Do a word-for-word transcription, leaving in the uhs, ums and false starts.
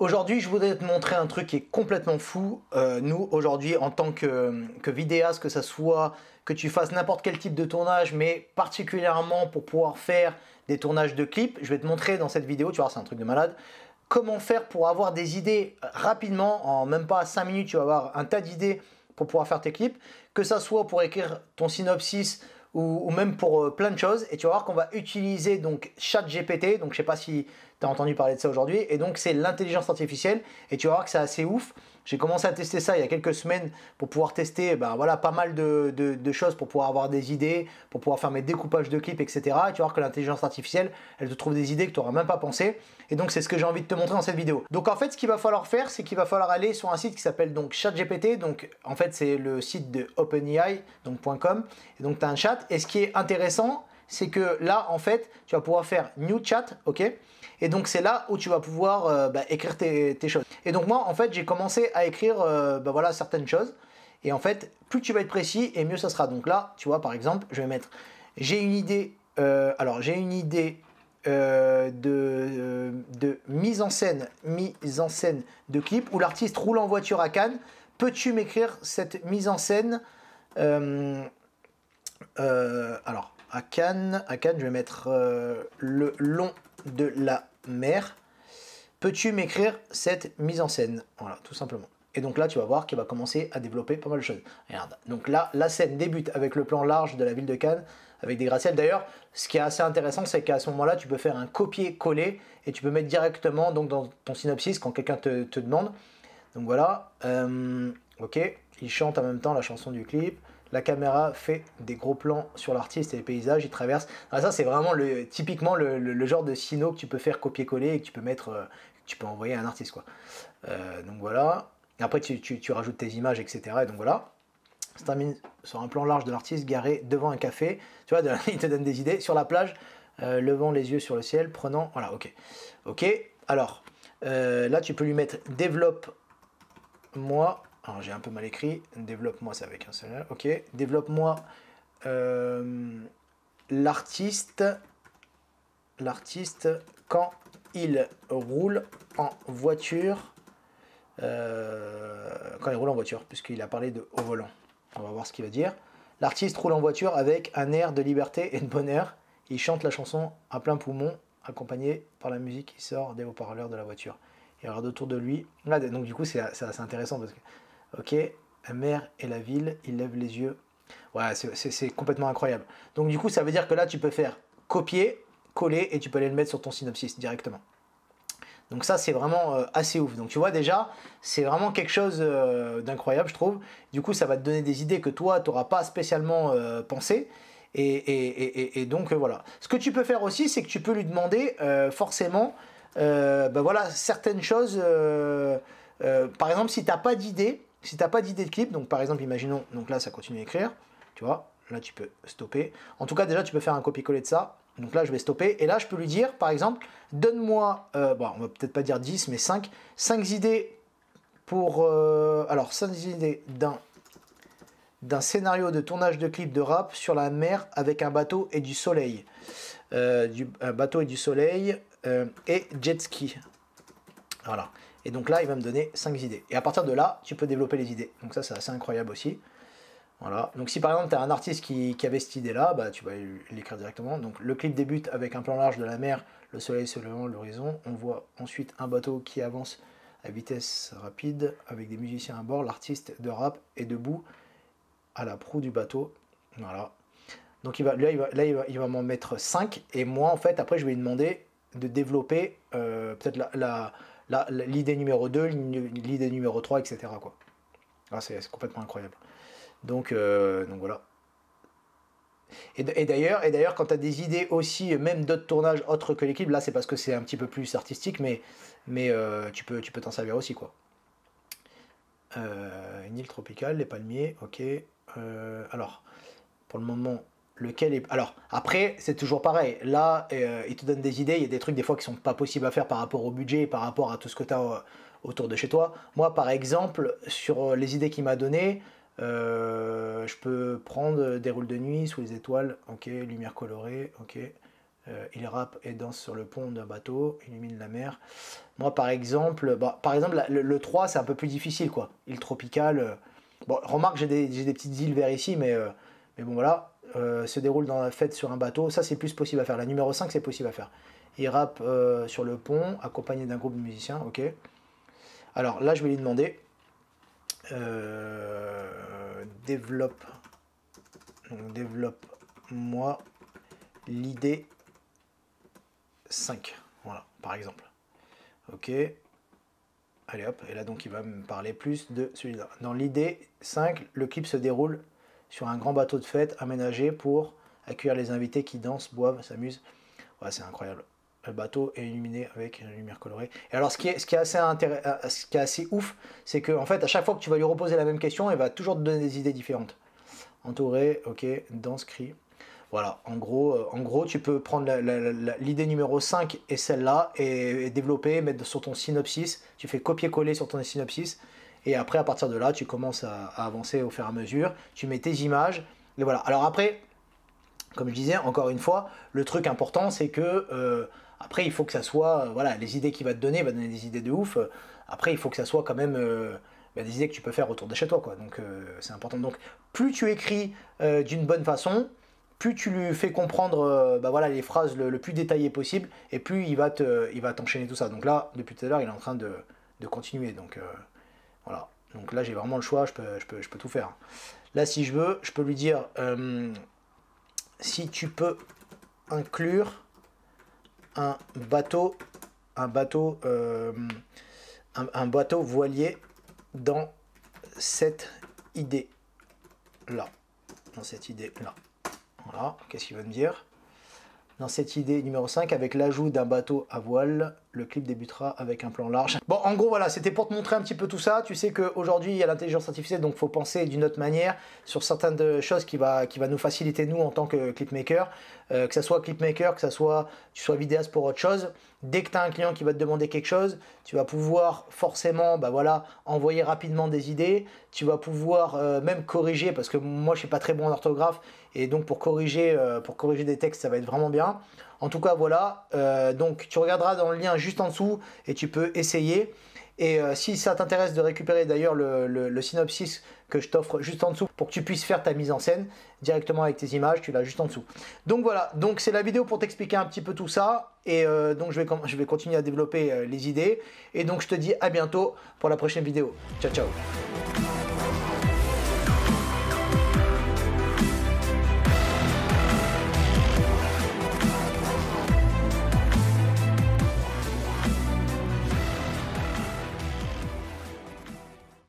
Aujourd'hui, je voudrais te montrer un truc qui est complètement fou. Euh, nous, aujourd'hui, en tant que, que vidéaste, que ça soit que tu fasses n'importe quel type de tournage, mais particulièrement pour pouvoir faire des tournages de clips, je vais te montrer dans cette vidéo, tu vois, c'est un truc de malade, comment faire pour avoir des idées rapidement, en même pas cinq minutes, tu vas avoir un tas d'idées pour pouvoir faire tes clips, que ça soit pour écrire ton synopsis ou, ou même pour euh, plein de choses. Et tu vas voir qu'on va utiliser donc ChatGPT, donc je sais pas si tu as entendu parler de ça aujourd'hui, et donc c'est l'intelligence artificielle, et tu vas voir que c'est assez ouf. J'ai commencé à tester ça il y a quelques semaines pour pouvoir tester ben, voilà, pas mal de, de, de choses pour pouvoir avoir des idées, pour pouvoir faire mes découpages de clips, et cetera. Et tu vas voir que l'intelligence artificielle, elle te trouve des idées que tu n'auras même pas pensé. Et donc c'est ce que j'ai envie de te montrer dans cette vidéo. Donc en fait, ce qu'il va falloir faire, c'est qu'il va falloir aller sur un site qui s'appelle donc ChatGPT. Donc en fait, c'est le site de OpenAI, donc .com. Et donc tu as un chat. Et ce qui est intéressant, c'est que là, en fait, tu vas pouvoir faire New Chat, ok? Et donc c'est là où tu vas pouvoir euh, bah, écrire tes, tes choses. Et donc moi, en fait, j'ai commencé à écrire euh, bah, voilà, certaines choses. Et en fait, plus tu vas être précis, et mieux ça sera. Donc là, tu vois, par exemple, je vais mettre, j'ai une idée, euh, alors j'ai une idée euh, de, de mise en scène, mise en scène de clip où l'artiste roule en voiture à Cannes. Peux-tu m'écrire cette mise en scène euh, euh, alors, à Cannes, à Cannes, je vais mettre euh, le long de la mer. Peux-tu m'écrire cette mise en scène? Voilà, tout simplement. Et donc là, tu vas voir qu'il va commencer à développer pas mal de choses. Regarde. Donc là, la scène débute avec le plan large de la ville de Cannes, avec des gratte-ciels. D'ailleurs, ce qui est assez intéressant, c'est qu'à ce moment-là, tu peux faire un copier-coller et tu peux mettre directement donc, dans ton synopsis quand quelqu'un te, te demande. Donc voilà. Euh, ok, il chante en même temps la chanson du clip. La caméra fait des gros plans sur l'artiste et les paysages, il traverse. Alors ça, c'est vraiment le, typiquement le, le, le genre de sino que tu peux faire copier-coller et que tu peux mettre, euh, que tu peux envoyer à un artiste, quoi. Euh, donc voilà. Et après, tu, tu, tu rajoutes tes images, et cetera. Et donc voilà. Ça termine sur un plan large de l'artiste garé devant un café. Tu vois, il te donne des idées. Sur la plage, euh, levant les yeux sur le ciel, prenant. Voilà, ok. Ok. Alors, euh, là, tu peux lui mettre développe-moi. Alors j'ai un peu mal écrit, développe-moi, c'est avec un seul, ok, développe-moi euh, l'artiste, l'artiste quand il roule en voiture, euh, quand il roule en voiture, puisqu'il a parlé de au volant, on va voir ce qu'il va dire. L'artiste roule en voiture avec un air de liberté et de bonheur, il chante la chanson à plein poumon, accompagné par la musique qui sort des haut-parleurs de la voiture. Il regarde autour de lui, là, donc du coup c'est assez intéressant parce que ok, la mer et la ville, il lève les yeux. Ouais, c'est complètement incroyable. Donc du coup, ça veut dire que là, tu peux faire copier, coller, et tu peux aller le mettre sur ton synopsis directement. Donc ça, c'est vraiment euh, assez ouf. Donc tu vois déjà, c'est vraiment quelque chose euh, d'incroyable, je trouve. Du coup, ça va te donner des idées que toi, tu n'auras pas spécialement euh, pensé. Et, et, et, et donc euh, voilà. Ce que tu peux faire aussi, c'est que tu peux lui demander euh, forcément, euh, ben voilà, certaines choses. Euh, euh, par exemple, si tu n'as pas d'idée, si tu n'as pas d'idée de clip, donc par exemple, imaginons, donc là, ça continue à écrire, tu vois, là, tu peux stopper. En tout cas, déjà, tu peux faire un copier-coller de ça. Donc là, je vais stopper. Et là, je peux lui dire, par exemple, donne-moi, euh, bon, on va peut-être pas dire dix, mais cinq, cinq idées pour, euh, alors, cinq idées d'un d'un scénario de tournage de clip de rap sur la mer avec un bateau et du soleil. Euh, du, un bateau et du soleil euh, et jet ski. Voilà. Et donc là, il va me donner cinq idées. Et à partir de là, tu peux développer les idées. Donc ça, c'est assez incroyable aussi. Voilà. Donc si par exemple, tu as un artiste qui, qui avait cette idée-là, bah, tu vas l'écrire directement. Donc le clip débute avec un plan large de la mer, le soleil se levant, l'horizon. On voit ensuite un bateau qui avance à vitesse rapide avec des musiciens à bord. L'artiste de rap est debout à la proue du bateau. Voilà. Donc il va, là, il va, là, il va, il va m'en mettre cinq. Et moi, en fait, après, je vais lui demander de développer euh, peut-être la... la l'idée numéro deux, l'idée numéro trois, et cetera quoi. Ah, c'est complètement incroyable. Donc, euh, donc voilà. Et, et d'ailleurs, et d'ailleurs, quand tu as des idées aussi, même d'autres tournages autres que l'équipe, là c'est parce que c'est un petit peu plus artistique, mais, mais euh, tu peux tu peux t'en servir aussi quoi. Euh, une île tropicale, les palmiers, ok. Euh, alors, pour le moment, lequel est... Alors, après, c'est toujours pareil. Là, euh, il te donne des idées. Il y a des trucs, des fois, qui sont pas possibles à faire par rapport au budget, par rapport à tout ce que tu as euh, autour de chez toi. Moi, par exemple, sur les idées qu'il m'a données, euh, je peux prendre des rôles de nuit sous les étoiles. Ok, lumière colorée. Ok. Euh, il rappe et danse sur le pont d'un bateau, illumine la mer. Moi, par exemple, bah, par exemple le, le trois, c'est un peu plus difficile, quoi. Île tropicale. Euh, bon, remarque, j'ai des, des petites îles vers ici, mais, euh, mais bon, voilà. Euh, se déroule dans la fête sur un bateau. Ça, c'est plus possible à faire. La numéro cinq, c'est possible à faire. Il rappe euh, sur le pont, accompagné d'un groupe de musiciens. Ok. Alors là, je vais lui demander. Euh, développe. Donc, développe-moi l'idée cinq, voilà, par exemple. Ok, allez hop, et là donc il va me parler plus de celui-là. Dans l'idée cinq, le clip se déroule sur un grand bateau de fête aménagé pour accueillir les invités qui dansent, boivent, s'amusent. Ouais, c'est incroyable. Le bateau est illuminé avec une lumière colorée. Et alors ce qui est, ce qui est, assez, intéress... ce qui est assez ouf, c'est qu'en en fait à chaque fois que tu vas lui reposer la même question, il va toujours te donner des idées différentes. Entouré, ok, danse, cri. Voilà, en gros, euh, en gros, tu peux prendre l'idée numéro cinq et celle-là et, et développer, mettre sur ton synopsis. Tu fais copier-coller sur ton synopsis. Et après, à partir de là, tu commences à, à avancer au fur et à mesure. Tu mets tes images. Et voilà. Alors après, comme je disais, encore une fois, le truc important, c'est que euh, après, il faut que ça soit, euh, voilà, les idées qu'il va te donner, il va te donner des idées de ouf. Après, il faut que ça soit quand même euh, bah, des idées que tu peux faire autour de chez toi, quoi. Donc, euh, c'est important. Donc, plus tu écris euh, d'une bonne façon, plus tu lui fais comprendre euh, bah voilà, les phrases le, le plus détaillées possible, et plus il va te, il va t'enchaîner tout ça. Donc là, depuis tout à l'heure, il est en train de, de continuer. Donc euh, voilà. Donc là, j'ai vraiment le choix, je peux, je, peux, je peux tout faire. Là, si je veux, je peux lui dire euh, si tu peux inclure un bateau, un bateau, euh, un, un bateau voilier dans cette idée là, dans cette idée là. Voilà, qu'est-ce qu'il va me dire? Dans cette idée numéro cinq, avec l'ajout d'un bateau à voile, le clip débutera avec un plan large. Bon, en gros, voilà, c'était pour te montrer un petit peu tout ça. Tu sais qu'aujourd'hui, il y a l'intelligence artificielle, donc il faut penser d'une autre manière sur certaines choses qui va, qui va nous faciliter, nous, en tant que clipmaker. Euh, que ce soit clipmaker, que ce soit tu sois vidéaste pour autre chose. Dès que tu as un client qui va te demander quelque chose, tu vas pouvoir forcément bah voilà, envoyer rapidement des idées. Tu vas pouvoir euh, même corriger, parce que moi, je ne suis pas très bon en orthographe. Et donc, pour corriger, euh, pour corriger des textes, ça va être vraiment bien. En tout cas, voilà, euh, donc tu regarderas dans le lien juste en dessous et tu peux essayer. Et euh, si ça t'intéresse de récupérer d'ailleurs le, le, le synopsis que je t'offre juste en dessous pour que tu puisses faire ta mise en scène directement avec tes images, tu l'as juste en dessous. Donc voilà, donc c'est la vidéo pour t'expliquer un petit peu tout ça. Et euh, donc je vais, je vais continuer à développer euh, les idées. Et donc je te dis à bientôt pour la prochaine vidéo. Ciao, ciao.